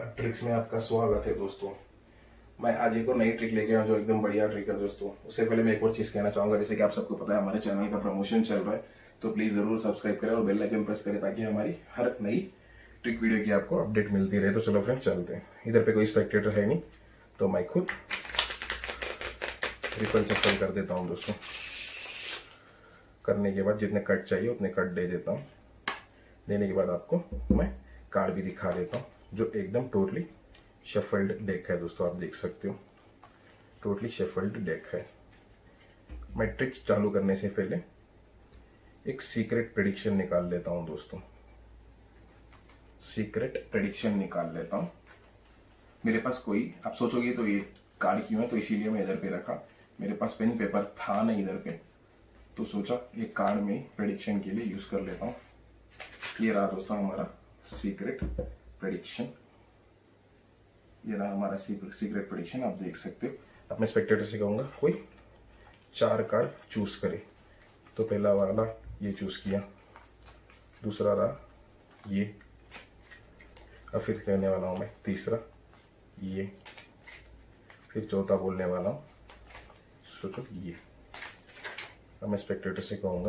Tricks में आपका स्वागत है दोस्तों। मैं आज एक और नई ट्रिक लेके आया जो एकदम बढ़िया ट्रिक है दोस्तों। उससे पहले मैं एक और चीज कहना चाहूंगा, जैसे कि आप सबको पता है हमारे चैनल का प्रमोशन चल रहा है, तो प्लीज जरूर सब्सक्राइब करें और बेल आइकन प्रेस करें ताकि हमारी हर नई ट्रिक वीडियो की आपको अपडेट मिलती रहे। तो चलो फ्रेंड्स चलते हैं। इधर पे कोई स्पेक्टेटर है नहीं तो मैं खुद रिफल शफल कर देता हूँ दोस्तों। करने के बाद जितने कट चाहिए उतने कट दे देता हूँ। देने के बाद आपको मैं कार्ड भी दिखा देता हूँ जो एकदम टोटली शफल्ड डेक है दोस्तों। आप देख सकते हो टोटली शफल्ड डेक है। मैं ट्रिक चालू करने से पहले एक सीक्रेट प्रेडिक्शन निकाल लेता हूँ दोस्तों। सीक्रेट प्रेडिक्शन निकाल लेता हूँ। मेरे पास कोई, आप सोचोगे तो ये कार्ड क्यों है, तो इसीलिए मैं इधर पे रखा। मेरे पास पेन पेपर था नहीं इधर पे, तो सोचा ये कार्ड में प्रेडिक्शन के लिए यूज कर लेता हूँ। ये रहा दोस्तों हमारा सीक्रेट प्रेडिक्शन। ये रहा हमारा सीक्रेट प्रेडिक्शन। आप देख सकते हो। अपने स्पेक्टेटर से कहूंगा कोई 4 कार्ड चूज करे। तो पहला वाला ये चूज किया, दूसरा रहा ये, अब फिर कहने वाला हूं मैं तीसरा ये, फिर चौथा बोलने वाला हूं सोचो ये। अब मैं स्पेक्टेटर से कहूंगा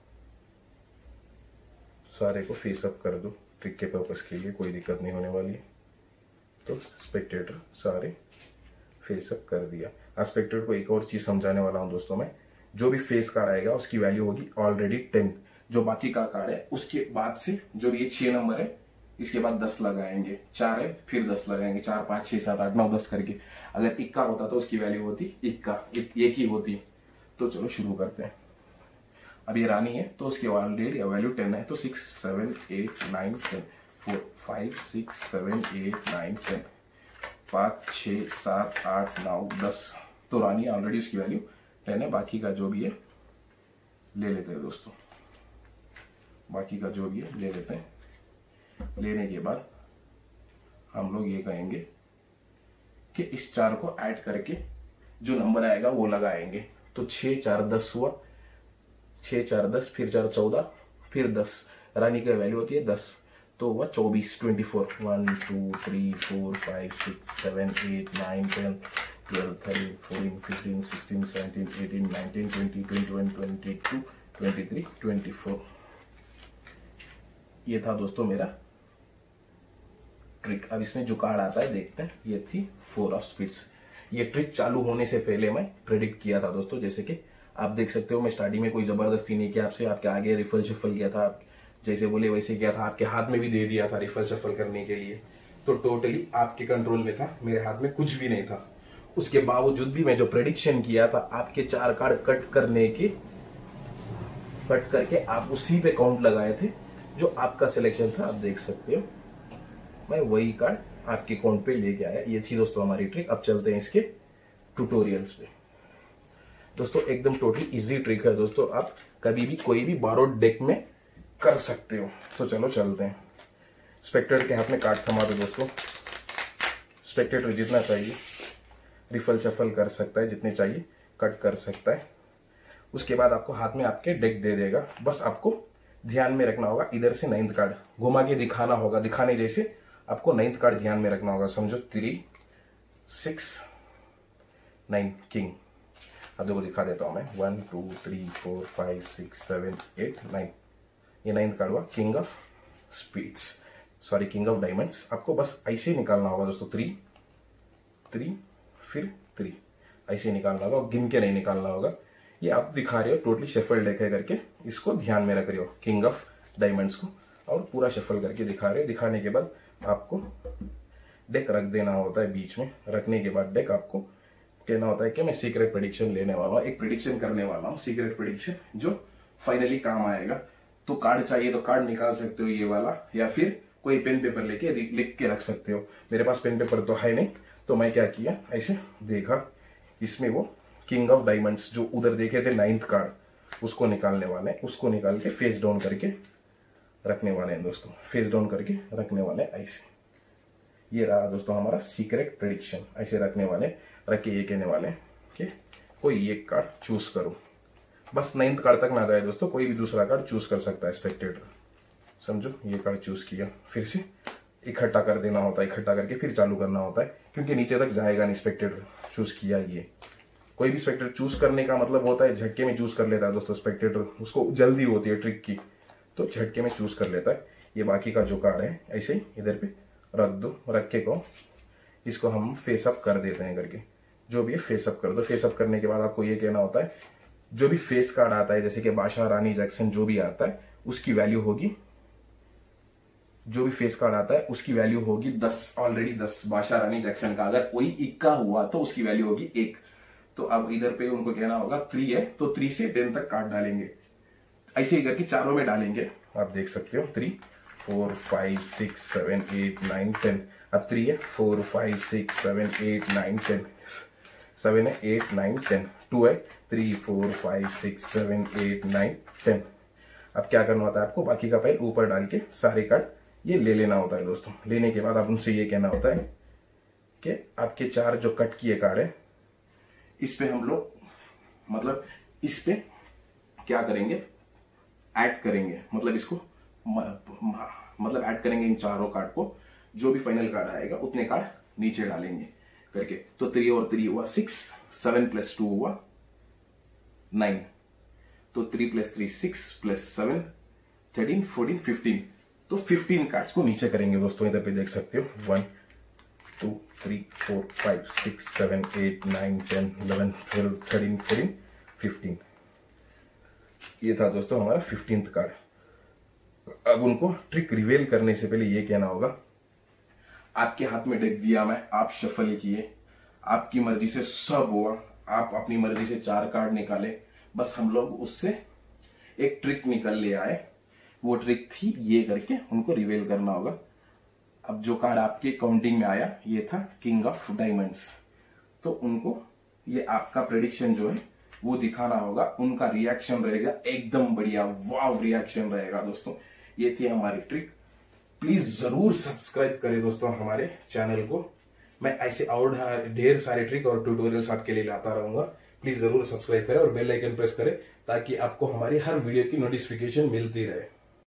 सारे को फेस अप कर दो ट्रिक के पर्पस के लिए, कोई दिक्कत नहीं होने वाली है। तो स्पेक्टेटर सारे फेस अप कर दिया। अब स्पेक्टेटर को एक और चीज समझाने वाला हूं दोस्तों मैं। जो भी फेस कार्ड आएगा उसकी वैल्यू होगी ऑलरेडी 10। जो बाकी का कार्ड है उसके बाद से जो ये 6 नंबर है इसके बाद 10 लगाएंगे। 4 है फिर 10 लगाएंगे, 4 5 6 7 8 9 10 करके। अगर इक्का होता तो उसकी वैल्यू होती इक्का, एक ही होती। तो चलो शुरू करते हैं। अब ये रानी है तो उसकी ऑलरेडी वैल्यू 10 है, तो 6 7 8 9 10 4 5 6 7 8 9 10 5 6 7 8 9 10। तो रानी ऑलरेडी उसकी वैल्यू 10 है। बाकी का जो भी है ले लेते हैं दोस्तों। बाकी का जो भी है ले लेते हैं। लेने के बाद हम लोग ये कहेंगे कि इस 4 को ऐड करके जो नंबर आएगा वो लगाएंगे। तो 6 4 10 हुआ, 6 4 10, फिर 4 14, फिर 10। रानी की वैल्यू होती है 10, तो हुआ 24 24 1 2 3 4 5 6 7 8 9 10 12 13 14 15 16 17 18 19 20 21 22 23 24। ये था दोस्तों मेरा ट्रिक। अब इसमें जो कार्ड आता है देखते हैं। ये थी 4 ऑफ स्पीड्स। ये ट्रिक चालू होने से पहले मैं प्रेडिक्ट किया था दोस्तों। जैसे कि आप देख सकते हो मैं स्टार्टिंग में कोई जबरदस्ती नहीं किया आपसे। आपके आगे रिफल शफल किया था, जैसे बोले वैसे किया था। आपके हाथ में भी दे दिया था रिफल शफल करने के लिए, तो टोटली आपके कंट्रोल में था। मेरे हाथ में कुछ भी नहीं था। उसके बावजूद भी मैं जो प्रेडिक्शन किया था आपके 4 कार्ड कट करके आप उसी पे काउंट लगाए थे जो आपका सिलेक्शन था। आप देख सकते हो मैं वही कार्ड आपके काउंट पे लेके आया। ये थी दोस्तों हमारी ट्रिक। अब चलते हैं इसके ट्यूटोरियल्स पे दोस्तों। एकदम टोटली इजी ट्रिक है दोस्तों। आप कभी भी कोई भी बारोड डेक में कर सकते हो। तो चलो चलते हैं। स्पेक्टेटर के हाथ में कार्ड थमा दो दोस्तों। स्पेक्टेटर जितना चाहिए रिफल शफल कर सकता है, जितने चाहिए कट कर सकता है। उसके बाद आपको हाथ में आपके डेक दे देगा। बस आपको ध्यान में रखना होगा, इधर से 9th कार्ड घुमा के दिखाना होगा। दिखाने जैसे आपको 9th कार्ड ध्यान में रखना होगा। समझो 3 6 9 किंग। अब देखो दिखा देता हूं मैं 1 2 3 4 5 6 7 8 9। ये 9th कार्ड हुआ king of spades, sorry king of diamonds. आपको बस ऐसे निकालना होगा दोस्तों। 3 3 फिर 3 ऐसे निकालना होगा, गिन के नहीं निकालना होगा। ये आप दिखा रहे हो टोटली शफल डेक है करके, इसको ध्यान में रख रहे हो किंग ऑफ डायमंड्स को, और पूरा शफल करके दिखा रहे हो। दिखाने के बाद आपको डेक रख देना होता है बीच में। रखने के बाद डेक आपको कहना होता है कि मैं सीक्रेट प्रेडिक्शन लेने वाला हूँ, एक प्रेडिक्शन करने वाला हूँ, सीक्रेट प्रेडिक्शन जो फाइनली काम आएगा। तो कार्ड चाहिए तो कार्ड निकाल सकते हो ये वाला, या फिर कोई पेन पेपर लेके लिख के रख सकते हो। मेरे पास पेन पेपर तो है नहीं, तो मैं क्या किया ऐसे देखा। इसमें वो किंग ऑफ डायमंड्स जो उधर देखे थे 9th कार्ड, उसको निकालने वाले हैं। उसको निकाल के फेस डाउन करके रखने वाले हैं दोस्तों। फेस डाउन करके रखने वाले हैं ऐसे। ये रहा दोस्तों हमारा सीक्रेट प्रेडिक्शन। ऐसे रखने वाले, रख के ये कहने वाले कि कोई एक कार्ड चूज करो। बस 9th कार्ड तक ना जाए दोस्तों, कोई भी दूसरा कार्ड चूज कर सकता है स्पेक्टेटर। समझो ये कार्ड चूज किया, फिर से इकट्ठा कर देना होता है, इकट्ठा करके फिर चालू करना होता है, क्योंकि नीचे तक जाएगा नहीं स्पेक्टेटर चूज किया। ये कोई भी स्पेक्टेटर चूज करने का मतलब होता है झटके में चूज कर लेता है दोस्तों स्पेक्टेटर, उसको जल्दी होती है ट्रिक की, तो झटके में चूज कर लेता है। ये बाकी का जो कार्ड है ऐसे ही इधर पे रख दो, रख के को इसको हम फेसअप कर देते हैं करके, जो भी है फेसअप कर दो। फेसअप करने के बाद आपको ये कहना होता है जो भी फेस कार्ड आता है, जैसे कि बादशाह, रानी, जैक्सन जो भी आता है उसकी वैल्यू होगी, जो भी फेस कार्ड आता है उसकी वैल्यू होगी 10, ऑलरेडी 10 बादशाह, रानी, जैक्सन का। अगर कोई इक्का हुआ तो उसकी वैल्यू होगी 1। तो अब इधर पे उनको कहना होगा 3 है तो 3 से 10 तक कार्ड डालेंगे, ऐसे ही करके चारों में डालेंगे। आप देख सकते हो 3, 4, 5, 6, 7, 8, 9, 10। अब 3 है, 4, 5, 6, 7, 8, 9, 10, 7 है, 8, 9, 10, 2 है, 3, 4, 5, 6, 7, 8, 9, 10। अब क्या करना होता है आपको, बाकी का पैल ऊपर डाल के सारे कार्ड ये ले लेना होता है दोस्तों। लेने के बाद आप उनसे ये कहना होता है कि आपके 4 जो कट किए कार्ड है इस पे हम लोग मतलब इस पे क्या करेंगे, ऐड करेंगे, मतलब इसको मतलब ऐड करेंगे इन चारों कार्ड को, जो भी फाइनल कार्ड आएगा उतने कार्ड नीचे डालेंगे करके। तो 3 और 3 हुआ 6, 7 + 2 हुआ 9, तो 3 + 3 6 + 7 13 14 15, तो 15 कार्ड्स को नीचे करेंगे दोस्तों। इधर पे देख सकते हो 1 2 3 4 5 6 7 8 9 10 11 12 13 14 15। ये था दोस्तों हमारा 15th कार्ड। अब उनको ट्रिक रिवील करने से पहले ये कहना होगा आपके हाथ में डेक दिया मैं, आप शफल किए, आपकी मर्जी से सब हुआ, आप अपनी मर्जी से 4 कार्ड निकाले, बस हम लोग उससे एक ट्रिक निकल ले आए, वो ट्रिक थी ये करके उनको रिवील करना होगा। अब जो कार्ड आपके काउंटिंग में आया ये था किंग ऑफ डायमंड्स, तो उनको ये आपका प्रेडिक्शन जो है वो दिखाना होगा, उनका रिएक्शन रहेगा एकदम बढ़िया, वाव रिएक्शन रहेगा दोस्तों। ये थी हमारी ट्रिक। प्लीज जरूर सब्सक्राइब करें दोस्तों हमारे चैनल को, मैं ऐसे और ढेर सारे ट्रिक और ट्यूटोरियल्स आपके लिए लाता रहूंगा। प्लीज जरूर सब्सक्राइब करें और बेल आइकन प्रेस करें ताकि आपको हमारी हर वीडियो की नोटिफिकेशन मिलती रहे।